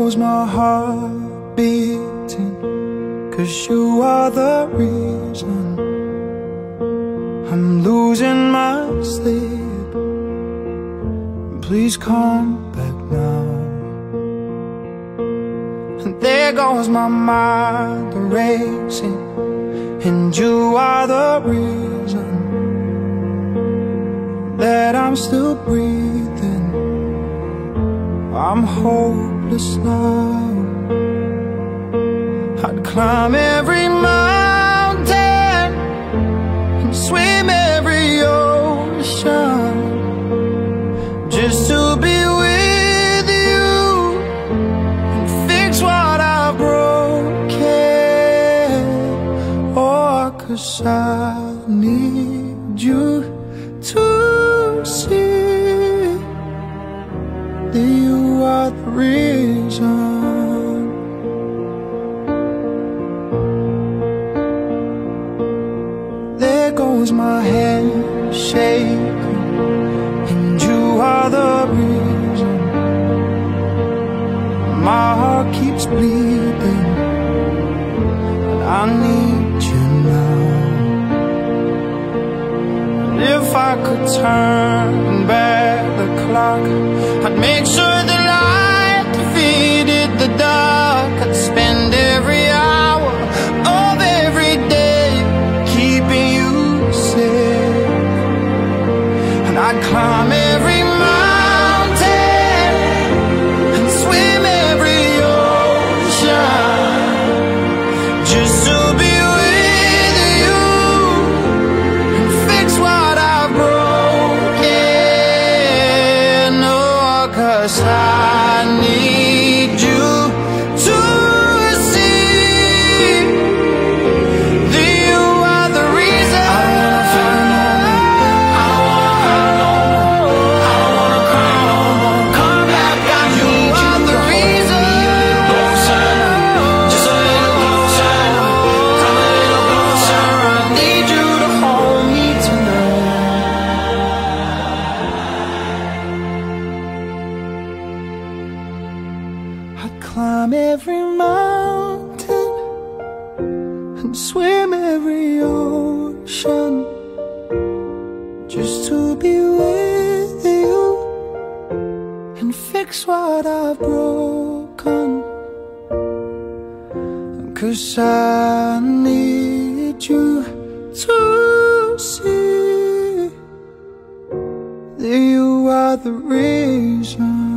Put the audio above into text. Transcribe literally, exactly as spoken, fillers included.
goes my heart beating, 'cause you are the reason I'm losing my sleep. Please come back now. And there goes my mind racing, and you are the reason that I'm still breathing. I'm hopeless now. I'd climb every mountain and swim every ocean just to be with you and fix what I've broken. Oh, 'cause I need you to see that you are the reason. There goes my hand shaking, and you are the reason my heart keeps bleeding, and I need you now. And if I could turn back the clock, I'd make sure the light defeated the dark. I'd spend every hour of every day keeping you safe, and I'd climb every mountain and swim every ocean just to be with you and fix what I've broken. Oh, 'cause I need you to see that you are the reason. I don't wanna fight no more, I don't wanna hurt no more, I don't wanna cry no more. Come back, I need you are the reason. Closer, just a little closer, come a little closer. I need you to hold me tonight. I'd climb every mountain and swim every ocean just to be with you and fix what I've broken. 'Cause I need you to see that you are the reason.